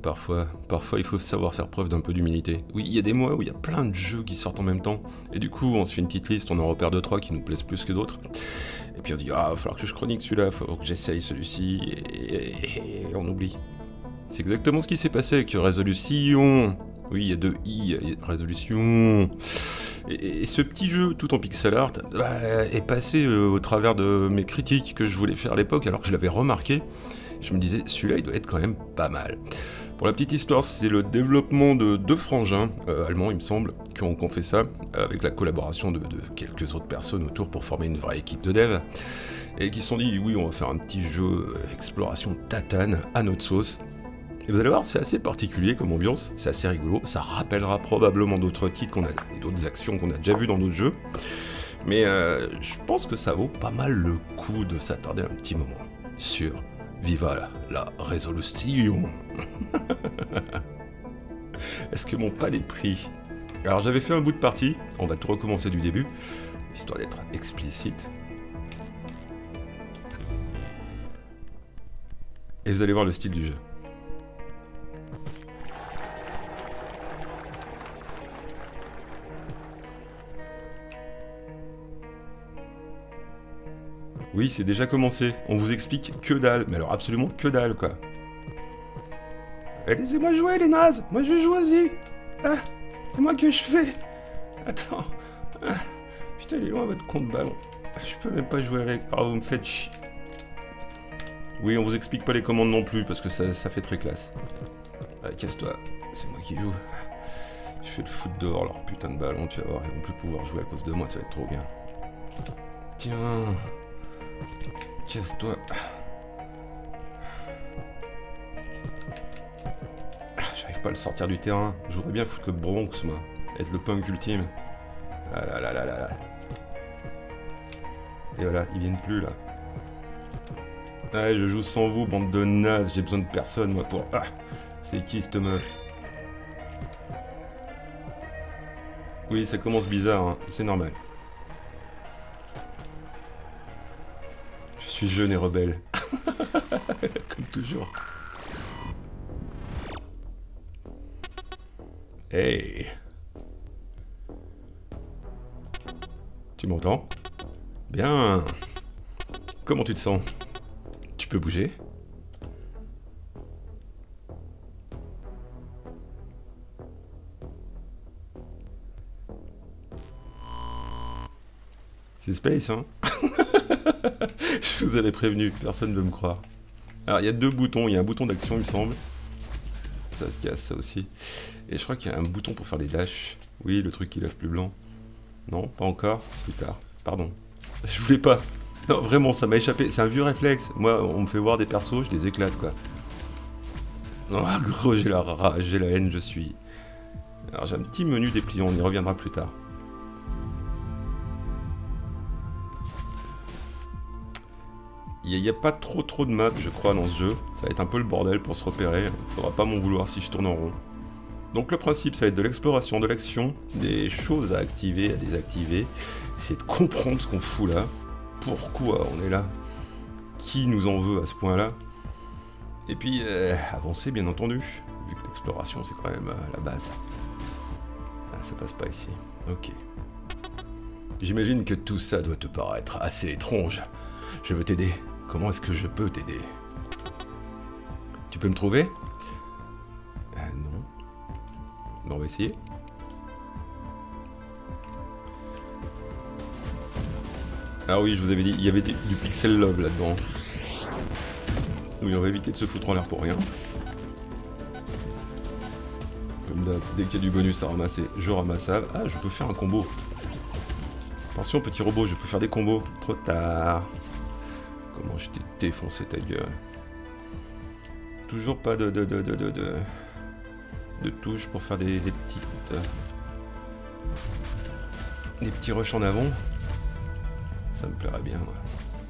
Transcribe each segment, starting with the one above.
parfois il faut savoir faire preuve d'un peu d'humilité. Oui, il y a des mois où il y a plein de jeux qui sortent en même temps, et du coup on se fait une petite liste, on en repère 2-3 qui nous plaisent plus que d'autres, et puis on se dit ah, il va falloir que je chronique celui-là, il faut que j'essaye celui-ci, et on oublie. C'est exactement ce qui s'est passé avec Résolution. Oui, il y a 2 i, Résolution. Et ce petit jeu tout en pixel art est passé au travers de mes critiques que je voulais faire à l'époque, alors que je l'avais remarqué. Je me disais, celui-là, il doit être quand même pas mal. Pour la petite histoire, c'est le développement de 2 frangins, allemands il me semble, qui ont fait ça, avec la collaboration de quelques autres personnes autour pour former une vraie équipe de dev, et qui se sont dit, oui, on va faire un petit jeu exploration tatane à notre sauce. Et vous allez voir, c'est assez particulier comme ambiance, c'est assez rigolo, ça rappellera probablement d'autres titres et d'autres actions qu'on a déjà vues dans d'autres jeux, mais je pense que ça vaut pas mal le coup de s'attarder un petit moment sur Viva la résolution. Est-ce que mon pad est pris? Alors j'avais fait un bout de partie, on va tout recommencer du début, histoire d'être explicite. Et vous allez voir le style du jeu. Oui, c'est déjà commencé. On vous explique que dalle. Mais alors absolument que dalle, quoi. Laissez-moi jouer, les nazes. Moi, je joue aussi. Ah, c'est moi que je fais. Attends. Ah, putain, il est loin, votre compte ballon. Je peux même pas jouer avec. Oh, vous me faites chier. Oui, on vous explique pas les commandes non plus, parce que ça fait très classe. Allez, casse-toi. C'est moi qui joue. Je fais le foot dehors, leur putain de ballon, tu vas voir. Ils vont plus pouvoir jouer à cause de moi, ça va être trop bien. Tiens. Casse-toi. J'arrive pas à le sortir du terrain. Je voudrais bien foutre le Bronx, moi. Être le punk ultime. Ah là là là là là. Et voilà, ils viennent plus là. Ah, je joue sans vous, bande de nazes. J'ai besoin de personne, moi, pour... Ah, c'est qui cette meuf? Oui, ça commence bizarre, hein. C'est normal. Je suis jeune et rebelle. Comme toujours. Hey. Tu m'entends? Bien. Comment tu te sens? Tu peux bouger? C'est Space, hein? Je vous avais prévenu, personne ne veut me croire. Alors, il y a 2 boutons. Il y a un bouton d'action, il me semble. Ça se casse, ça aussi. Et je crois qu'il y a un bouton pour faire des dashs. Oui, le truc qui lève plus blanc. Non, pas encore. Plus tard. Pardon. Je voulais pas. Non, vraiment, ça m'a échappé. C'est un vieux réflexe. Moi, on me fait voir des persos, je les éclate, quoi. Oh, gros, j'ai la rage, j'ai la haine, je suis... Alors, j'ai un petit menu dépliant, on y reviendra plus tard. Il n'y a pas trop de maps, je crois, dans ce jeu. Ça va être un peu le bordel pour se repérer. Il faudra pas m'en vouloir si je tourne en rond. Donc le principe, ça va être de l'exploration, de l'action, des choses à activer, à désactiver. C'est de comprendre ce qu'on fout là. Pourquoi on est là. Qui nous en veut à ce point-là. Et puis, avancer, bien entendu. Vu que l'exploration, c'est quand même la base. Ah, ça passe pas ici. Ok. J'imagine que tout ça doit te paraître assez étrange. Je veux t'aider. Comment est-ce que je peux t'aider? Tu peux me trouver? Non. Bon, on va essayer. Ah oui, je vous avais dit, il y avait du pixel love là-dedans. Oui, on va éviter de se foutre en l'air pour rien. Comme d'hab, dès qu'il y a du bonus à ramasser, je ramasse ça. Ah, je peux faire un combo. Attention, petit robot, je peux faire des combos. Trop tard. Comment je t'ai défoncé ta gueule. Toujours pas de touches pour faire des petites... des petits rushs en avant. Ça me plairait bien, ouais.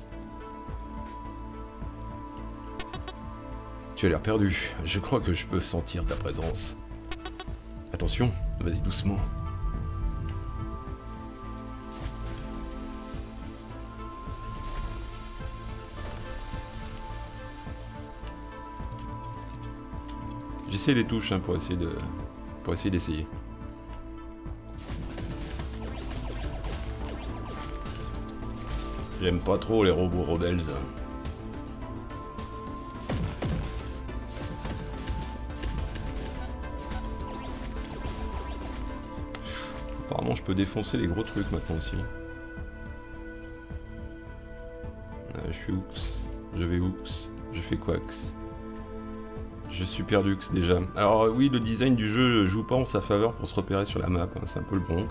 Tu as l'air perdu. Je crois que je peux sentir ta présence. Attention, vas-y doucement. J'essaie les touches hein, pour essayer d'essayer. J'aime pas trop les robots rebelles. Apparemment je peux défoncer les gros trucs maintenant aussi. Je suis Oox, je vais Oox, je fais Quax. Je suis Perdux déjà. Alors oui, le design du jeu joue pas en sa faveur pour se repérer sur la map, hein. C'est un peu le Bronx.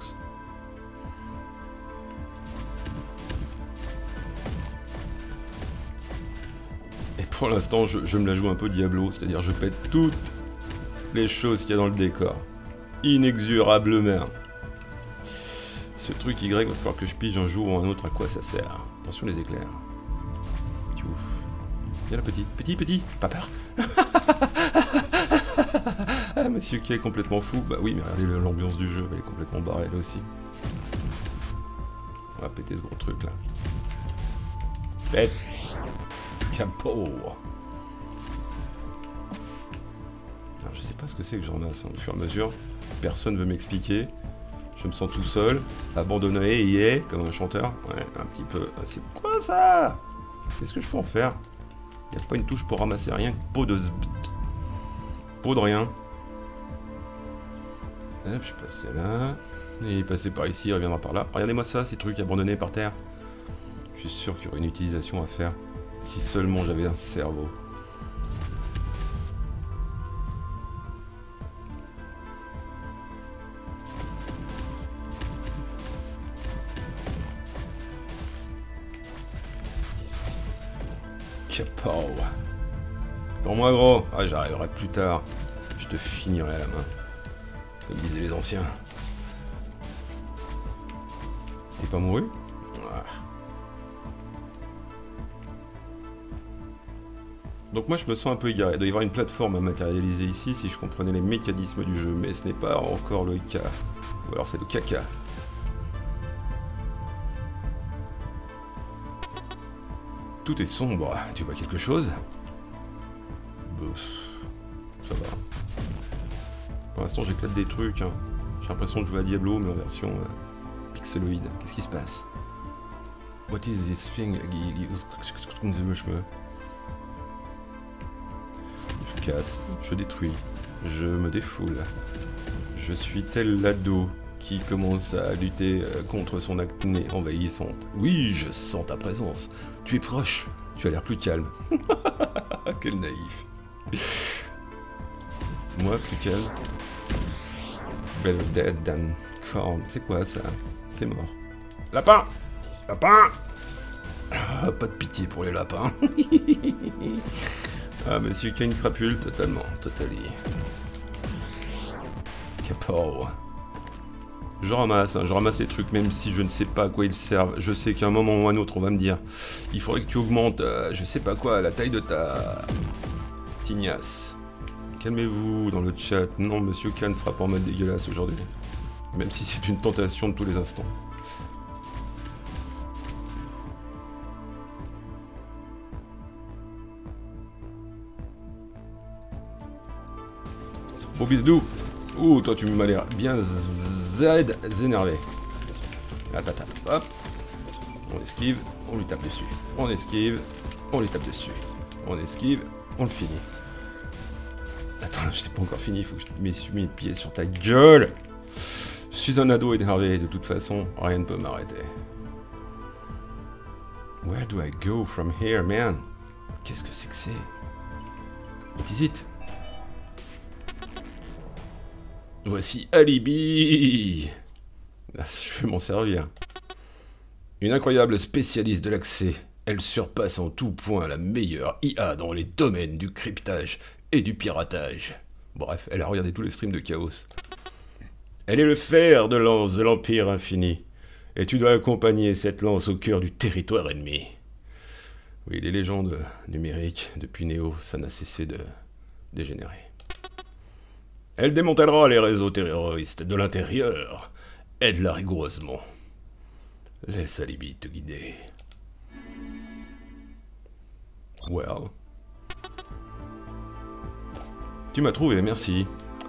Et pour l'instant, je me la joue un peu Diablo, c'est-à-dire je pète toutes les choses qu'il y a dans le décor. Inexorablement. Ce truc Y, va falloir que je pige un jour ou un autre à quoi ça sert. Attention les éclairs. Tchouf. Viens là petit, pas peur. Ah, monsieur qui est complètement fou. Bah oui, mais regardez l'ambiance du jeu, elle est complètement barrée elle aussi. On va péter ce gros truc là. Pète. Capot. Alors, je sais pas ce que c'est que j'en ramasse, hein, au fur et à mesure. Personne veut m'expliquer. Je me sens tout seul, abandonné, comme un chanteur. Ouais, un petit peu. C'est quoi ça? Qu'est-ce que je peux en faire? Il n'y a pas une touche pour ramasser rien que peau de zbt. Peau de rien. Hop, je suis passé là. Il est passé par ici, il reviendra par là. Regardez-moi ça, ces trucs abandonnés par terre. Je suis sûr qu'il y aurait une utilisation à faire. Si seulement j'avais un cerveau. Chapeau. Pour moi gros. Ah, j'arriverai plus tard. Je te finirai à la main. Comme disaient les anciens. T'es pas mouru? Ah. Donc moi je me sens un peu égaré. Il doit y avoir une plateforme à matérialiser ici si je comprenais les mécanismes du jeu. Mais ce n'est pas encore le cas. Ou alors c'est le caca. Tout est sombre. Tu vois quelque chose? Bouf. Ça va. Pour l'instant j'éclate des trucs. Hein. J'ai l'impression de jouer à Diablo mais en version pixeloïde. Qu'est-ce qui se passe? What is this thing? Je casse, je détruis, je me défoule. Je suis tel l'ado qui commence à lutter contre son acné envahissante. Oui, je sens ta présence. Tu es proche. Tu as l'air plus calme. Quel naïf. Moi, plus calme. Better dead than found. C'est quoi ça? C'est mort. Lapin! Lapin! Ah, pas de pitié pour les lapins. Ah, monsieur qui a une crapule, totalement, totally. Capot. Je ramasse les trucs même si je ne sais pas à quoi ils servent. Je sais qu'à un moment ou à un autre, on va me dire il faudrait que tu augmentes, je sais pas quoi, la taille de ta tignasse. Calmez-vous dans le chat. Non, monsieur K ne sera pas en mode dégueulasse aujourd'hui. Même si c'est une tentation de tous les instants. Bon bisdou. Ouh, toi tu m'as l'air bien énervé. La patate, hop. On esquive, on lui tape dessus. On esquive, on lui tape dessus. On esquive, on le finit. Attends, je t'ai pas encore fini, il faut que je me suis mis le pied sur ta gueule. Je suis un ado énervé, de toute façon, rien ne peut m'arrêter. Where do I go from here, man? Qu'est-ce que c'est que c'est? What is it? Voici Alibi. Ah, je vais m'en servir. Une incroyable spécialiste de l'accès. Elle surpasse en tout point la meilleure IA dans les domaines du cryptage et du piratage. Bref, elle a regardé tous les streams de Chaos. Elle est le fer de lance de l'Empire infini. Et tu dois accompagner cette lance au cœur du territoire ennemi. Oui, les légendes numériques, depuis Néo, ça n'a cessé de dégénérer. Elle démantèlera les réseaux terroristes de l'intérieur. Aide-la rigoureusement. Laisse Alibi te guider. Well. Tu m'as trouvé, merci.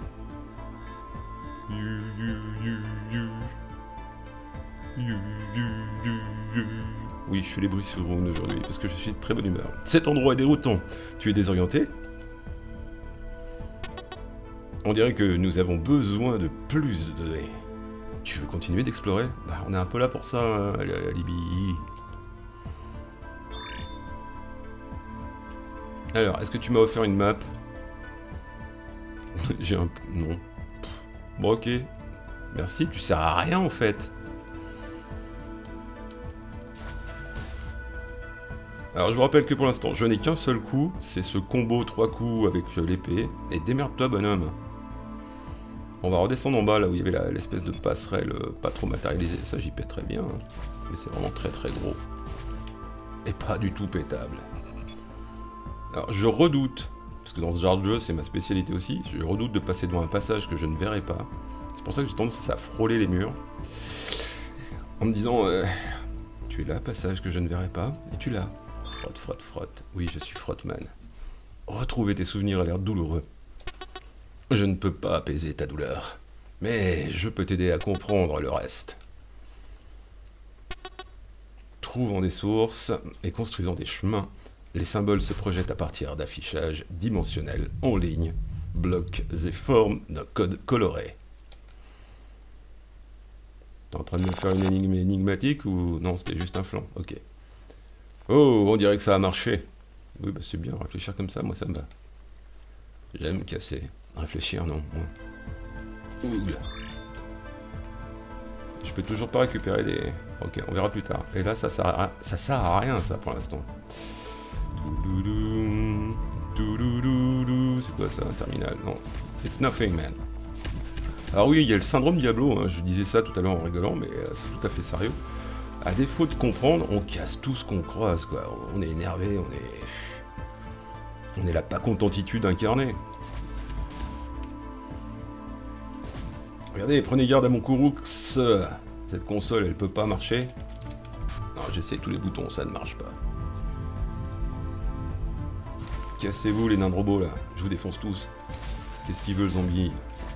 Oui, je fais les bruits sur Rune aujourd'hui parce que je suis de très bonne humeur. Cet endroit est déroutant. Tu es désorienté? On dirait que nous avons besoin de plus de données. Tu veux continuer d'explorer? Bah, on est un peu là pour ça, hein, Alibi. Alors, est-ce que tu m'as offert une map? J'ai un... Non. Bon, ok. Merci, tu sers à rien en fait. Alors, je vous rappelle que pour l'instant, je n'ai qu'un seul coup. C'est ce combo 3 coups avec l'épée. Et démerde-toi, bonhomme. On va redescendre en bas, là où il y avait l'espèce de passerelle pas trop matérialisée. Ça, j'y pèterais bien. Hein. Mais c'est vraiment très très gros. Et pas du tout pétable. Alors, je redoute, parce que dans ce genre de jeu, c'est ma spécialité aussi, je redoute de passer devant un passage que je ne verrai pas. C'est pour ça que j'ai tendance à frôler les murs. En me disant, tu es là, passage que je ne verrai pas, et tu l'as. Frotte, frotte, frotte. Oui, je suis Frotman. Retrouver tes souvenirs a l'air douloureux. Je ne peux pas apaiser ta douleur, mais je peux t'aider à comprendre le reste. Trouvant des sources et construisant des chemins, les symboles se projettent à partir d'affichages dimensionnels en ligne, blocs et formes d'un code coloré. T'es en train de me faire une énigme énigmatique ou... Non, c'était juste un flanc, ok. Oh, on dirait que ça a marché. Oui, bah c'est bien, réfléchir comme ça, moi ça me va. J'aime casser. Réfléchir, non. Ougle. Je peux toujours pas récupérer des... Ok, on verra plus tard. Et là, ça sert à rien, ça, pour l'instant. C'est quoi ça, un terminal? Non. It's nothing, man. Alors oui, il y a le syndrome Diablo, hein. Je disais ça tout à l'heure en rigolant, mais c'est tout à fait sérieux. À défaut de comprendre, on casse tout ce qu'on croise, quoi. On est énervé, on est la pas contentitude incarnée. Regardez, prenez garde à mon Kouroux. Cette console, elle peut pas marcher. Non, j'essaie tous les boutons, ça ne marche pas. Cassez-vous les nains de robots là, je vous défonce tous. Qu'est-ce qu'il veut le zombie?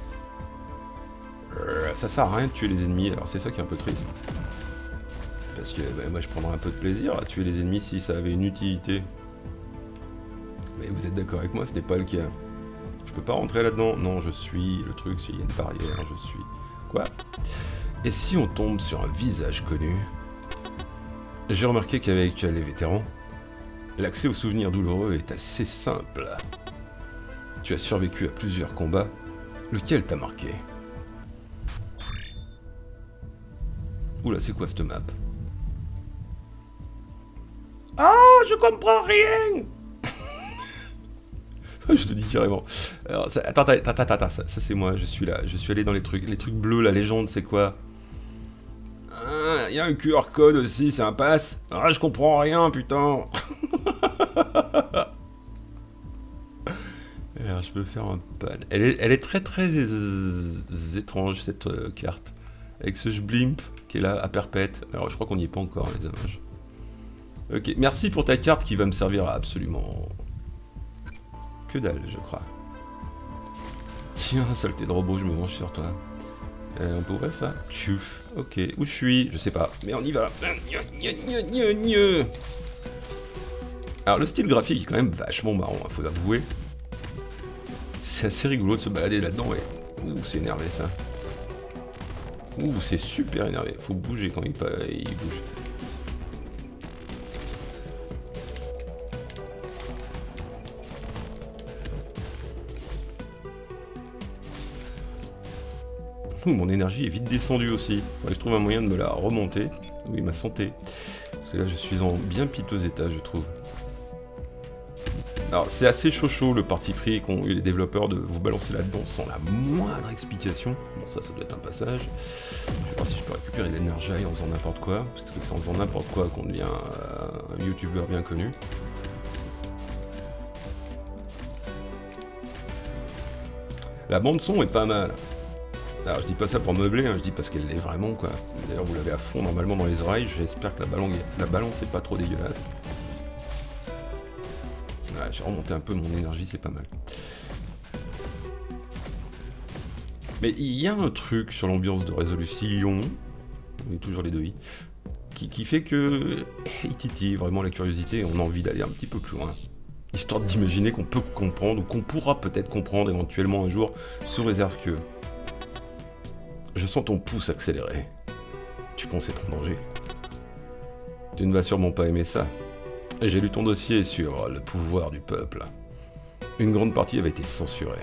Ça sert à rien de tuer les ennemis, alors c'est ça qui est un peu triste. Parce que bah, moi je prendrais un peu de plaisir à tuer les ennemis si ça avait une utilité. Mais vous êtes d'accord avec moi, ce n'est pas le cas. Je peux pas rentrer là-dedans. Non, je suis le truc, il y a une barrière, je suis... Quoi? Et si on tombe sur un visage connu? J'ai remarqué qu'avec les vétérans, l'accès aux souvenirs douloureux est assez simple. Tu as survécu à plusieurs combats. Lequel t'a marqué? Oula, c'est quoi cette map? Oh, je comprends rien. Je te dis carrément. Alors, ça, attends, ça c'est moi, je suis là. Je suis allé dans les trucs bleus, la légende, c'est quoi? Il y a un QR code aussi, c'est un pass. Ah, je comprends rien, putain. Alors, je peux faire un pad. Elle est très très étrange cette carte. Avec ce blimp qui est là à perpète. Alors, je crois qu'on n'y est pas encore, les hommages. Ok, merci pour ta carte qui va me servir à absolument... Que dalle, je crois. Tiens, saleté de robot, je me venge sur toi. On peut ouvrir ça? Tchouf. Ok, où je suis? Je sais pas, mais on y va. Alors, le style graphique est quand même vachement marrant, hein, faut l'avouer. C'est assez rigolo de se balader là-dedans, ouais. Ouh, c'est énervé ça. Ouh, c'est super énervé. Faut bouger quand il bouge. Mon énergie est vite descendue aussi. Faudrait que je trouve un moyen de me la remonter. Oui, ma santé. Parce que là, je suis en bien piteux état, je trouve. Alors, c'est assez chaud le parti pris qu'ont eu les développeurs de vous balancer là-dedans sans la moindre explication. Bon, ça doit être un passage. Je vais voir si je peux récupérer l'énergie en faisant n'importe quoi. Parce que c'est en faisant n'importe quoi qu'on devient un youtubeur bien connu. La bande son est pas mal. Alors je dis pas ça pour meubler, hein, je dis parce qu'elle l'est vraiment quoi. D'ailleurs vous l'avez à fond normalement dans les oreilles, j'espère que la balance est pas trop dégueulasse. Ouais, j'ai remonté un peu mon énergie, c'est pas mal. Mais il y a un truc sur l'ambiance de résolution, on est toujours les deux i, qui fait que il titille vraiment la curiosité et on a envie d'aller un petit peu plus loin. Histoire d'imaginer qu'on peut comprendre, ou qu'on pourra peut-être comprendre éventuellement un jour, sous réserve que... Je sens ton pouce accélérer. Tu penses être en danger. Tu ne vas sûrement pas aimer ça. J'ai lu ton dossier sur le pouvoir du peuple. Une grande partie avait été censurée.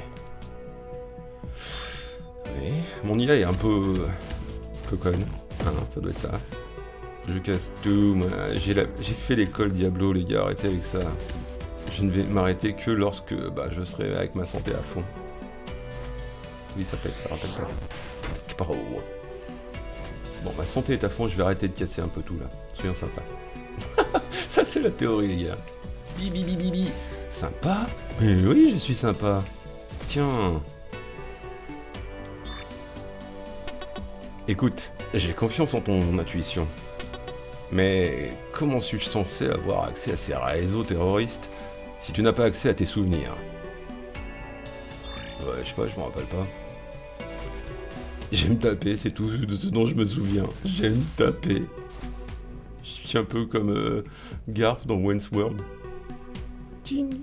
Oui, mon IA est un peu conne. Ah non, ça doit être ça. Je casse tout, moi. J'ai fait l'école Diablo, les gars, arrêtez avec ça. Je ne vais m'arrêter que lorsque je serai avec ma santé à fond. Oui, ça pète, ça rappelle pas. Bon, ma santé est à fond, je vais arrêter de casser un peu tout là. Soyons sympas. Ça, c'est la théorie, les gars. Bibi, bibi, bibi. Sympa? Mais oui, je suis sympa. Tiens. Écoute, j'ai confiance en ton intuition. Mais comment suis-je censé avoir accès à ces réseaux terroristes si tu n'as pas accès à tes souvenirs? Ouais, je sais pas, je m'en rappelle pas. J'aime taper, c'est tout de ce dont je me souviens. J'aime taper. Je suis un peu comme Garth dans Wayne's World. Ting.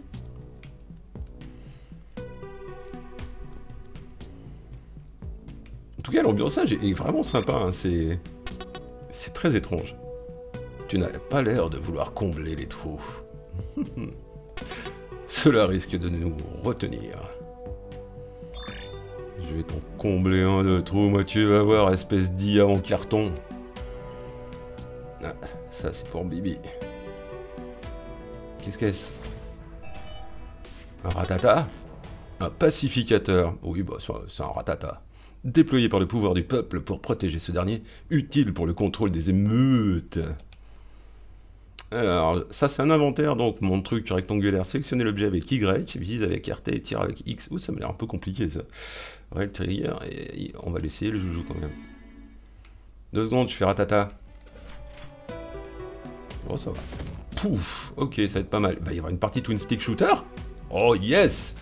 En tout cas, l'ambiançage est vraiment sympa, hein. C'est très étrange. Tu n'as pas l'air de vouloir combler les trous. Cela risque de nous retenir. Je vais t'en combler un de trous, moi tu vas voir, espèce d'IA en carton. Ah, ça c'est pour Bibi. Qu'est-ce? Un ratata? Un pacificateur. Oui, c'est un ratata. Déployé par le pouvoir du peuple pour protéger ce dernier, utile pour le contrôle des émeutes. Alors, ça c'est un inventaire, donc mon truc rectangulaire, sélectionnez l'objet avec Y, vise avec RT et tire avec X. Ouh, ça m'a l'air un peu compliqué ça. Ouais, le trigger, et on va l'essayer le joujou quand même. 2 secondes, je fais ratata. Oh, ça va. Pouf, ok, ça va être pas mal. Il va y avoir une partie twin stick shooter. Oh yes!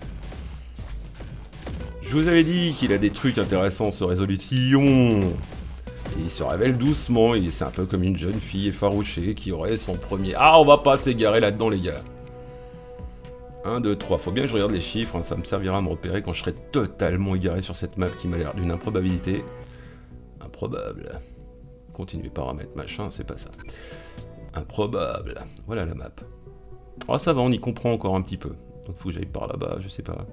Je vous avais dit qu'il a des trucs intéressants sur résolution. Il se révèle doucement, et c'est un peu comme une jeune fille effarouchée qui aurait son premier... Ah, on va pas s'égarer là-dedans, les gars. 1, 2, 3. Faut bien que je regarde les chiffres, hein, ça me servira à me repérer quand je serai totalement égaré sur cette map qui m'a l'air d'une improbabilité. Improbable. Continuez paramètres, machin, c'est pas ça. Improbable. Voilà la map. Oh, ça va, on y comprend encore un petit peu. Donc faut que j'aille par là-bas, je sais pas.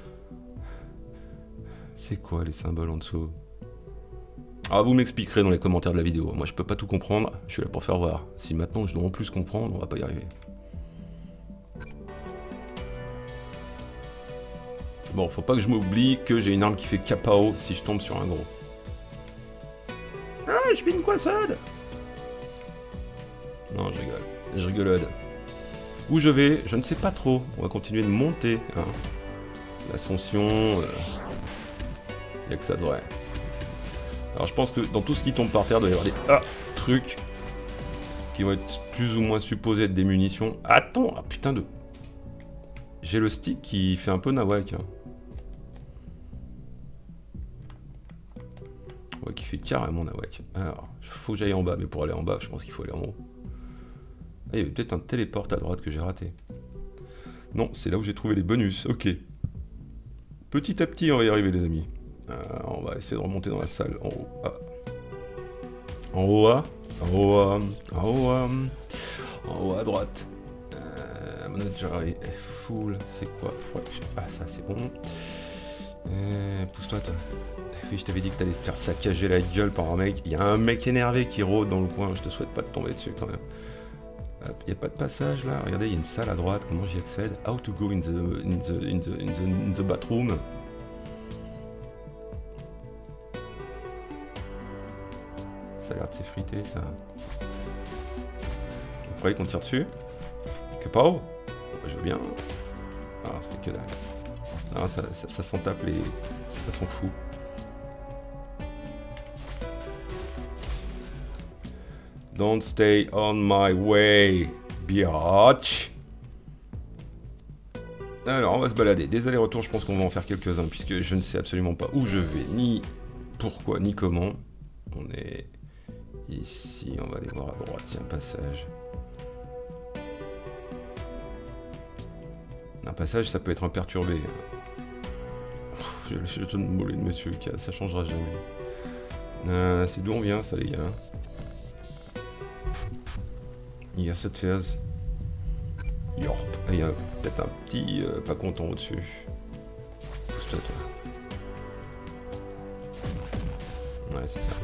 C'est quoi les symboles en dessous? Ah, vous m'expliquerez dans les commentaires de la vidéo. Moi, je peux pas tout comprendre. Je suis là pour faire voir. Si maintenant je dois en plus comprendre, on va pas y arriver. Bon, faut pas que je m'oublie que j'ai une arme qui fait KO si je tombe sur un gros. Ah, je fais une croissade. Non, je rigole. Je rigolade. Où je vais, je ne sais pas trop. On va continuer de monter. Hein. L'ascension... Il n'y a que ça de vrai. Alors je pense que dans tout ce qui tombe par terre, il doit y avoir des trucs qui vont être plus ou moins supposés être des munitions. Attends, ah putain de... J'ai le stick qui fait un peu nawak. Hein. Ouais, qui fait carrément nawak. Alors, faut que j'aille en bas, mais pour aller en bas, je pense qu'il faut aller en haut. Ah, il y avait peut-être un téléport à droite que j'ai raté. Non, c'est là où j'ai trouvé les bonus, ok. Petit à petit, on va y arriver les amis. On va essayer de remonter dans la salle en haut. Ah. En haut à, en haut à, en haut à, en haut à droite. Manager est full. C'est quoi? Ah, ça c'est bon. Pousse-toi, toi. Oui, je t'avais dit que t'allais te faire saccager la gueule par un mec. Il y a un mec énervé qui rôde dans le coin. Je te souhaite pas de tomber dessus quand même. Il n'y a pas de passage là. Regardez, il y a une salle à droite. Comment j'y accède? How to go in the bathroom. Ça a l'air de s'effriter ça. Vous croyez qu'on tire dessus? Que pas haut? Je veux bien. Ah, ça fait que dalle. Ah, ça s'en tape les... Ça s'en fout. Don't stay on my way, biatch. Alors, on va se balader. Des allers-retours, je pense qu'on va en faire quelques-uns, puisque je ne sais absolument pas où je vais, ni pourquoi, ni comment. On est ici, on va aller voir à droite, il y a un passage. Un passage, ça peut être imperturbé. Je te mollet de monsieur Lucas, ça changera jamais. C'est d'où on vient, ça, les gars. Il y a cette phase. Yorp. Il y a peut-être un petit pas content au-dessus. Pousse-toi, toi. Ouais, c'est ça.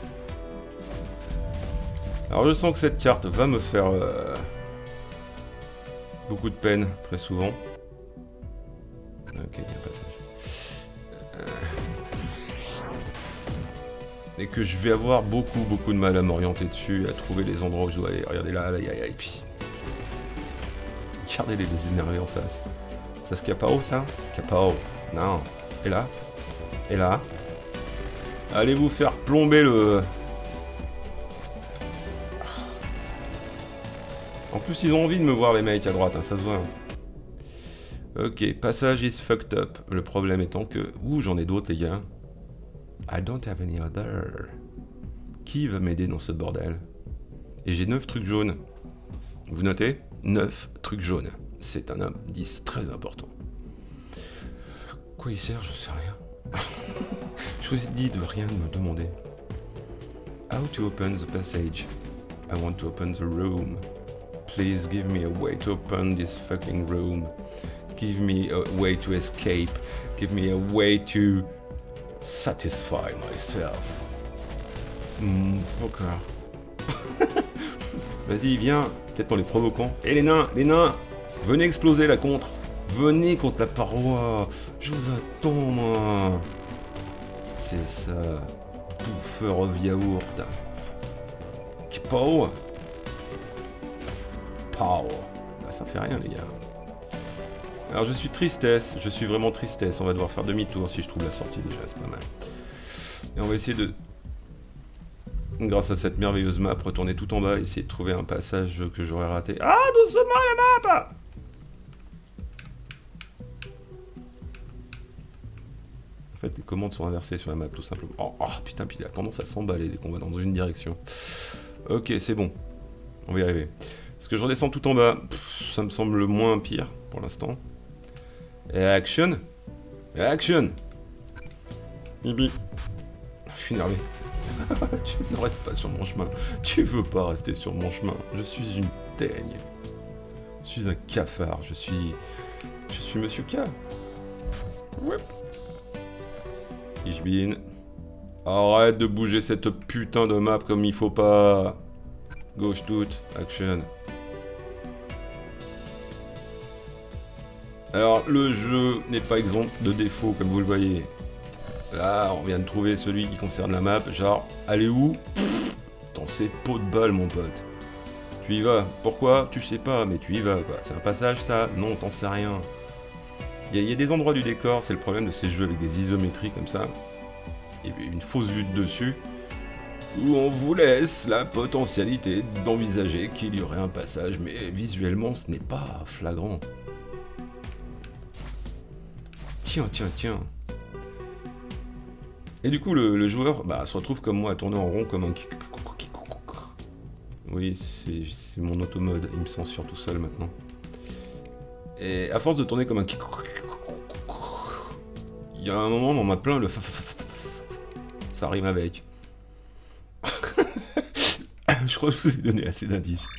Alors, je sens que cette carte va me faire beaucoup de peine, très souvent. Ok, il y a un passage. Et que je vais avoir beaucoup de mal à m'orienter dessus, à trouver les endroits où je dois aller. Regardez là, et puis... Regardez les énervés en face. Ça se Capao, ça? Capao. Non. Et là? Et là? Allez vous faire plomber le... En plus, ils ont envie de me voir, les mecs, à droite, hein, ça se voit. Ok, passage is fucked up. Le problème étant que... Ouh, j'en ai d'autres, les gars. I don't have any other. Qui va m'aider dans ce bordel? Et j'ai 9 trucs jaunes. Vous notez? 9 trucs jaunes. C'est un indice très important. Quoi il sert? Je sais rien. Je vous ai dit de rien me demander. How to open the passage? I want to open the room. Please give me a way to open this fucking room. Give me a way to escape. Give me a way to satisfy myself. Fucker. Vas-y, viens. Peut-être en les provoquant. Et les nains, venez exploser la contre. Venez contre la paroi. Je vous attends, moi. C'est ça. Bouffeur of yaourt. Pow. Pow. Bah, ça fait rien, les gars. Alors, je suis tristesse. Je suis vraiment tristesse. On va devoir faire demi-tour si je trouve la sortie déjà. C'est pas mal. Et on va essayer de... Grâce à cette merveilleuse map, retourner tout en bas, essayer de trouver un passage que j'aurais raté. Ah, doucement la map! En fait, les commandes sont inversées sur la map, tout simplement. Oh putain, puis il a tendance à s'emballer dès qu'on va dans une direction. Ok, c'est bon. On va y arriver. Parce que je redescends tout en bas. Ça me semble le moins pire, pour l'instant. Et action! Action! Bibi. Je suis énervé. Tu ne restes pas sur mon chemin. Tu veux pas rester sur mon chemin. Je suis une teigne. Je suis un cafard. Je suis Monsieur K. Ouais. Ich bin. Arrête de bouger cette putain de map comme il faut pas. Gauche toute. Action. Alors, le jeu n'est pas exempt de défauts, comme vous le voyez. Là, on vient de trouver celui qui concerne la map. Genre, allez où? Dans ces pots de balles, mon pote. Tu y vas. Pourquoi? Tu sais pas, mais tu y vas, quoi. C'est un passage, ça? Non, t'en sais rien. Il y a des endroits du décor, c'est le problème de ces jeux avec des isométries comme ça. Et une fausse vue de dessus. Où on vous laisse la potentialité d'envisager qu'il y aurait un passage, mais visuellement, ce n'est pas flagrant. Tiens. Et du coup, le joueur se retrouve comme moi à tourner en rond comme un... Oui, c'est mon automode, il me censure tout seul maintenant. Et à force de tourner comme un... Il y a un moment, on m'a plein le... Ça rime avec. Je crois que je vous ai donné assez d'indices.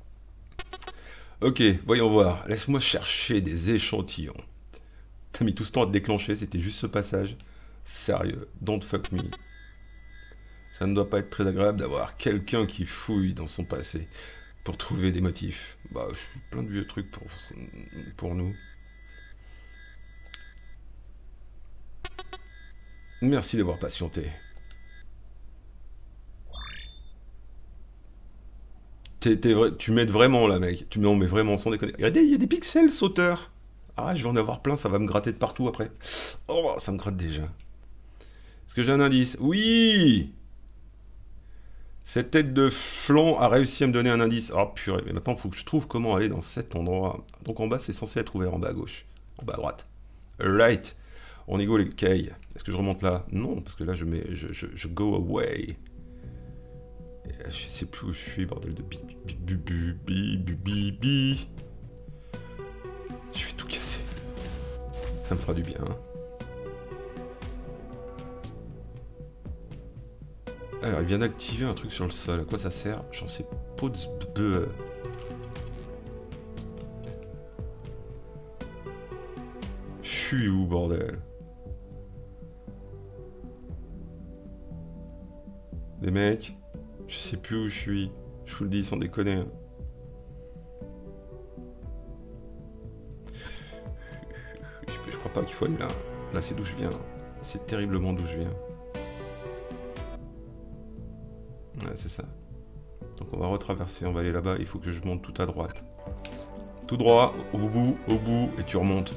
Ok, voyons voir. Laisse-moi chercher des échantillons. T'as mis tout ce temps à te déclencher, c'était juste ce passage. Sérieux, don't fuck me. Ça ne doit pas être très agréable d'avoir quelqu'un qui fouille dans son passé pour trouver des motifs. Bah, je suis plein de vieux trucs pour nous. Merci d'avoir patienté. Tu m'aides vraiment là, mec. Non, mais vraiment, sans déconner. Regardez, il y a des pixels sauteurs. Ah, je vais en avoir plein, ça va me gratter de partout après. Oh, ça me gratte déjà. Est-ce que j'ai un indice? Oui! Cette tête de flanc a réussi à me donner un indice. Oh purée, mais maintenant il faut que je trouve comment aller dans cet endroit. Donc en bas, c'est censé être ouvert en bas à gauche. En bas à droite. Right. On y go les cailles. Est-ce que je remonte là? Non, parce que là je mets. Je go away. Et je sais plus où je suis, bordel de bi. Je vais tout casser. Ça me fera du bien. Hein. Alors, il vient d'activer un truc sur le sol. À quoi ça sert? J'en sais pas de... Je suis où, bordel? Les mecs, je sais plus où je suis. Je vous le dis sans déconner. Hein. Je crois pas qu'il faut aller là. Là, c'est d'où je viens. C'est terriblement d'où je viens. Ouais, c'est ça. Donc on va retraverser, on va aller là-bas. Il faut que je monte tout à droite. Tout droit, au bout, et tu remontes.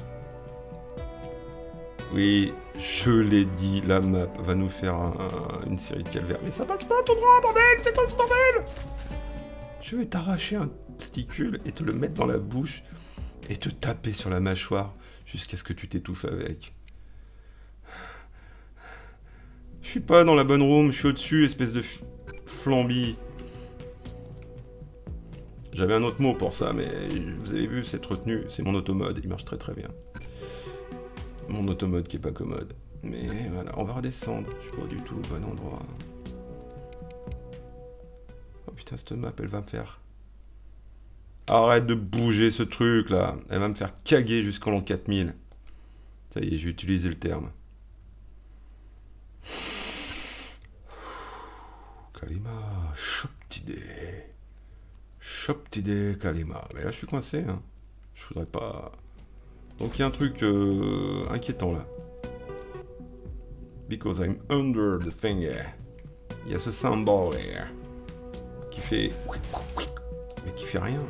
Oui, je l'ai dit, la map va nous faire une série de calvaires. Mais ça passe pas tout droit, bordel! C'est quoi ce bordel? Je vais t'arracher un testicule et te le mettre dans la bouche et te taper sur la mâchoire jusqu'à ce que tu t'étouffes avec. Je suis pas dans la bonne room, je suis au-dessus, espèce de flambi. J'avais un autre mot pour ça, mais vous avez vu, cette retenue, c'est mon automode, il marche très très bien. Mon automode qui est pas commode. Mais voilà, on va redescendre. Je suis pas du tout au bon endroit. Oh putain, cette map, elle va me faire... Arrête de bouger ce truc là. Elle va me faire caguer jusqu'en l'an 4000. Ça y est, j'ai utilisé le terme. Kalima, chop d'idée, Kalima. Mais là, je suis coincé. Hein. Je voudrais pas... Donc il y a un truc inquiétant là. Because I'm under the finger. Il y a ce symbole là, qui fait... Mais qui fait rien.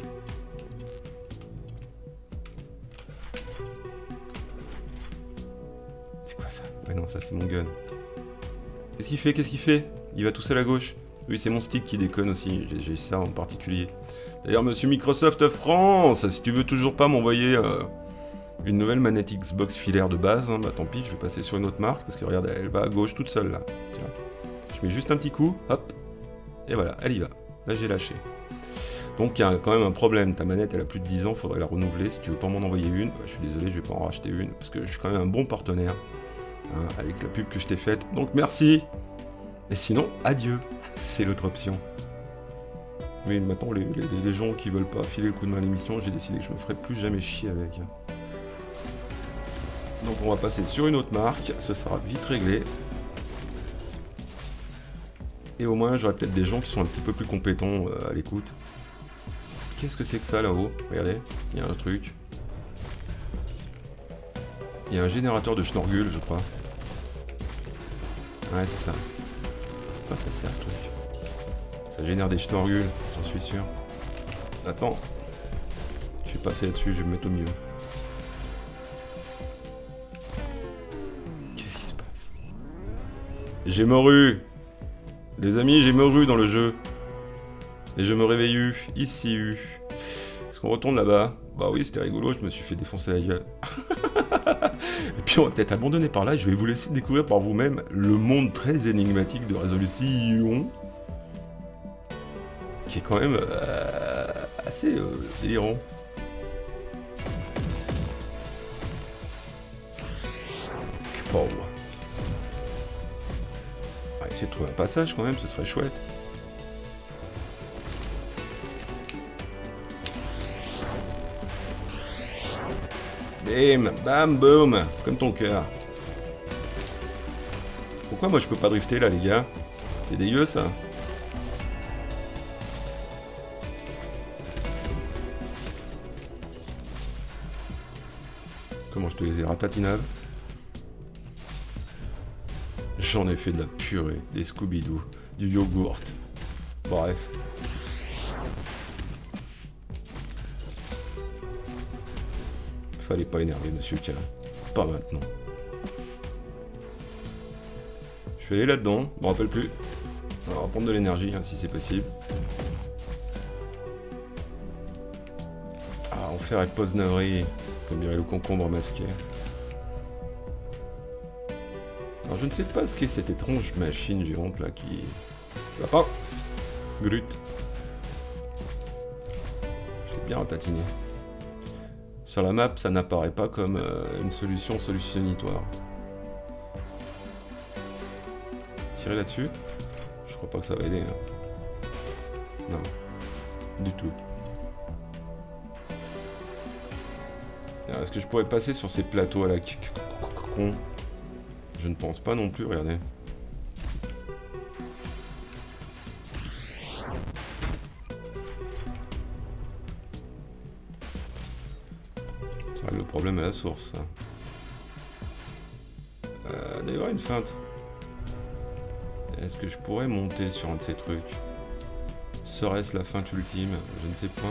C'est quoi ça? Ouais non, ça c'est mon gun. Qu'est-ce qu'il fait? Qu'est-ce qu'il fait? Il va tout seul à gauche. Oui, c'est mon stick qui déconne aussi. J'ai ça en particulier. D'ailleurs, monsieur Microsoft France, si tu veux toujours pas m'envoyer... une nouvelle manette Xbox filaire de base, hein, bah tant pis, je vais passer sur une autre marque, parce que regarde, elle va à gauche toute seule là. Tiens. Je mets juste un petit coup, hop, et voilà, elle y va. Là j'ai lâché. Donc il y a quand même un problème, ta manette elle a plus de 10 ans, faudrait la renouveler. Si tu veux pas m'en envoyer une, bah, je suis désolé, je vais pas en racheter une, parce que je suis quand même un bon partenaire, hein, avec la pub que je t'ai faite. Donc merci. Et sinon, adieu, c'est l'autre option. Mais maintenant, les gens qui veulent pas filer le coup de main à l'émission, j'ai décidé que je me ferai plus jamais chier avec. Donc on va passer sur une autre marque, ce sera vite réglé. Et au moins j'aurai peut-être des gens qui sont un petit peu plus compétents à l'écoute. Qu'est-ce que c'est que ça là-haut? Regardez, il y a un truc. Il y a un générateur de schnorgul, je crois. Ouais, c'est ça. À quoi ça sert ce truc? Ça génère des schnorguls, j'en suis sûr. Attends. Je vais passer là-dessus, je vais me mettre au milieu. Qu'est-ce qui se passe? J'ai mouru. Les amis, j'ai mouru dans le jeu. Et je me réveille ici. Est-ce qu'on retourne là-bas? Bah oui, c'était rigolo, je me suis fait défoncer la gueule. Et puis on va peut-être abandonner par là, je vais vous laisser découvrir par vous-même le monde très énigmatique de Résolution. Qui est quand même assez délirant. Bon. On va essayer de trouver un passage quand même, ce serait chouette. Bim, bam, boum, comme ton cœur. Pourquoi moi je peux pas drifter là les gars? C'est dégueu ça. Comment je te les ai ratatinables? J'en ai fait de la purée, des Scooby-Doo, du yogourt. Bref. Fallait pas énerver Monsieur K. Pas maintenant. Je suis allé là-dedans, je me rappelle plus. On va reprendre de l'énergie hein, si c'est possible. Ah, enfer et pause navrée. Comme dirait le concombre masqué. Alors je ne sais pas ce qu'est cette étrange machine géante là qui... Lapin. Grut. Je l'ai bien ratatiné. Sur la map, ça n'apparaît pas comme une solution solutionnitoire. Tirer là-dessus? Je crois pas que ça va aider. Hein. Non. Du tout. Est-ce que je pourrais passer sur ces plateaux à la con? Je ne pense pas non plus, regardez. Ça règle le problème à la source. D'ailleurs, une feinte. Est-ce que je pourrais monter sur un de ces trucs? Serait-ce la feinte ultime? Je ne sais point.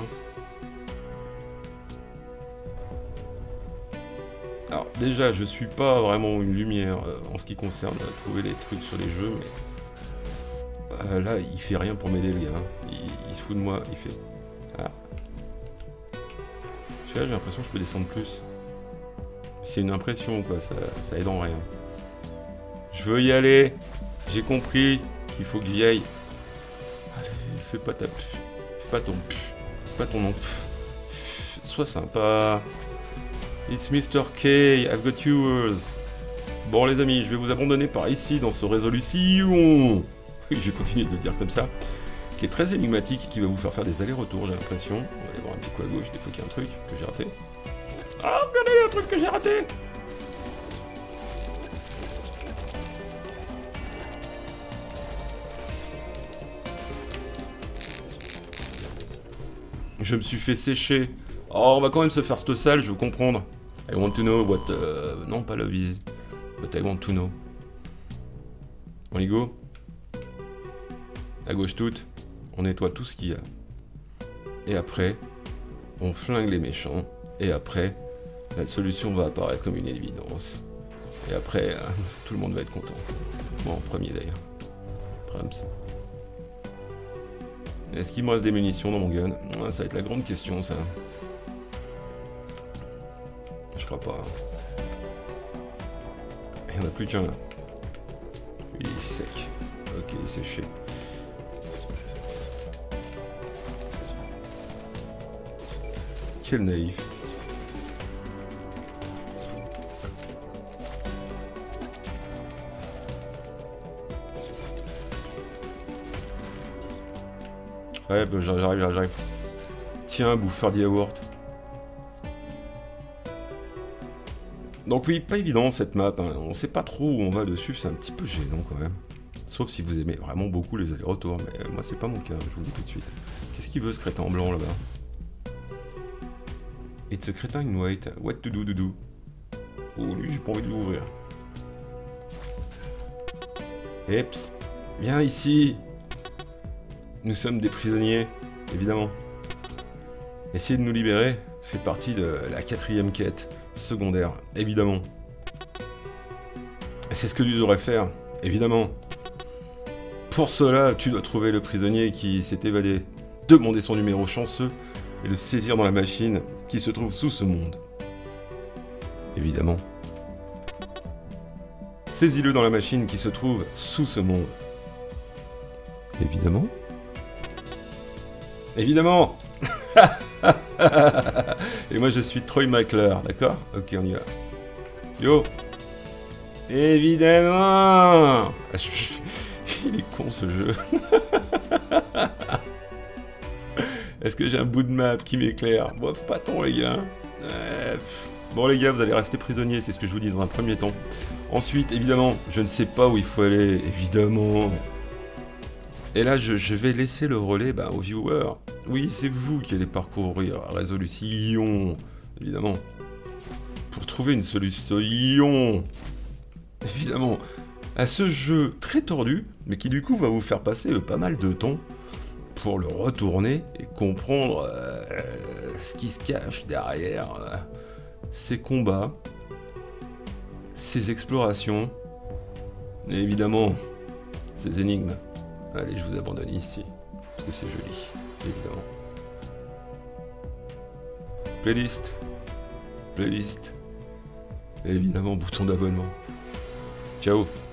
Alors déjà, je suis pas vraiment une lumière en ce qui concerne trouver les trucs sur les jeux, mais là, il fait rien pour m'aider le gars. Hein. Il se fout de moi, il fait... Ah. J'ai l'impression que je peux descendre plus. C'est une impression quoi, ça aide en rien. Je veux y aller. J'ai compris qu'il faut que j'y aille. Allez, fais pas ta... Fais pas ton... Fais pas ton nom. Sois sympa. It's Mr. K, I've got yours. Bon les amis, je vais vous abandonner par ici dans ce résolution. Je vais continuer de le dire comme ça. Qui est très énigmatique et qui va vous faire des allers-retours, j'ai l'impression. On va aller voir un petit coup à gauche, des fois qu'il y a un truc que j'ai raté. Ah, regardez un truc que j'ai raté. Je me suis fait sécher. Oh, on va quand même se faire cette salle, je veux comprendre. I want to know what... non, pas love is. But I want to know. On y go. À gauche toute. On nettoie tout ce qu'il y a. Et après, on flingue les méchants. Et après, la solution va apparaître comme une évidence. Et après, tout le monde va être content. Moi en premier d'ailleurs. Prams. Est-ce qu'il me reste des munitions dans mon gun? Ça va être la grande question ça. Je crois pas. Il n'y en a plus qu'un là. Il est sec. Ok, il est séché. Quel naïf. Ouais, bah, j'arrive. Tiens, bouffeur de yaourt. Donc oui, pas évident cette map, hein. On sait pas trop où on va dessus, c'est un petit peu gênant quand même. Sauf si vous aimez vraiment beaucoup les allers-retours, mais moi c'est pas mon cas, je vous le dis tout de suite. Qu'est-ce qu'il veut ce crétin en blanc là-bas? It's a crétin in white, what to do, doudou? Oh lui, j'ai pas envie de l'ouvrir. Eps, viens ici. Nous sommes des prisonniers, évidemment. Essayer de nous libérer fait partie de la 4e quête secondaire, évidemment. Et c'est ce que tu devrais faire, évidemment. Pour cela, tu dois trouver le prisonnier qui s'est évadé, demander son numéro chanceux et le saisir dans la machine qui se trouve sous ce monde. Évidemment. Saisis-le dans la machine qui se trouve sous ce monde. Évidemment. Évidemment. Et moi je suis Troy McClure, d'accord? Ok, on y va. Yo. Évidemment. Il est con ce jeu. Est-ce que j'ai un bout de map qui m'éclaire? Bof, pas tant les gars. Bon les gars, vous allez rester prisonniers, c'est ce que je vous dis dans un premier temps. Ensuite, évidemment, je ne sais pas où il faut aller, évidemment. Et là, je vais laisser le relais aux viewers. Oui, c'est vous qui allez parcourir la résolution, évidemment. Pour trouver une solution, évidemment, à ce jeu très tordu, mais qui du coup va vous faire passer pas mal de temps pour le retourner et comprendre ce qui se cache derrière ces combats, ces explorations, et évidemment, ces énigmes. Allez, je vous abandonne ici, parce que c'est joli, évidemment. Playlist. playlist. Et évidemment, bouton d'abonnement. Ciao.